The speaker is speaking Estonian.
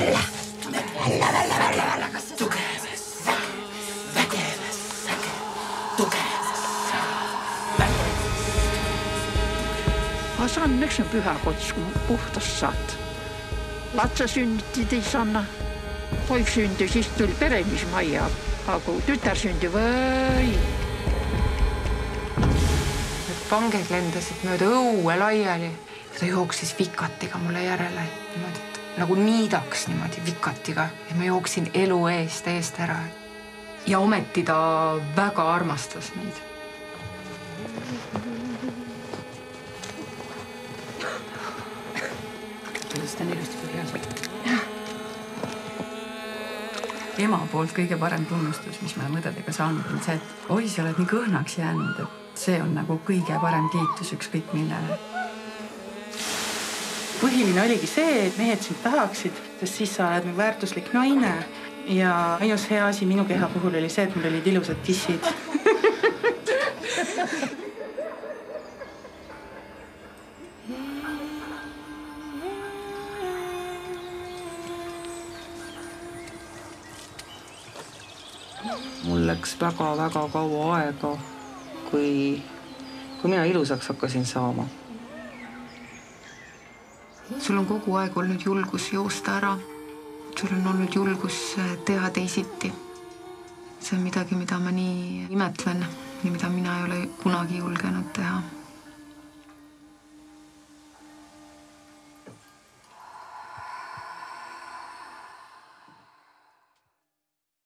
Sanneks on pyhäkots, kun puhtas saat. Lapsa synnytti Sanna. Poik syntyi, siis tuli peremismajja. Aga kun tütar syntyi, või. Panged lendasid mööda õue laiali. Ta jooksis vikatiga mulle järele. Niimoodi, nagu niidaks niimoodi vikatiga. Ja ma jooksin elu eest ära. Ja ometi ta väga armastas meid. Seda on ilusti põhjased. Ema poolt kõige parem tunnustus, mis me mõdadega saanud, on see, et oi, sa oled nii kõhnaks jäänud, et see on nagu kõige parem kiitus ükskõik millele. Põhiline oligi see, et mehed sind tahaksid, sest siis sa oled väärtuslik naine. Ja ainus hea asi minu keha puhul oli see, et mul olid ilusad tissid. Mul läks väga kaua aega, kui mina ilusaks hakkasin saama. Sul on kogu aeg olnud julgus joosta ära. Sul on olnud julgus teha teisiti. See on midagi, mida ma nii imetlen ja mida mina ei ole kunagi julgenud teha.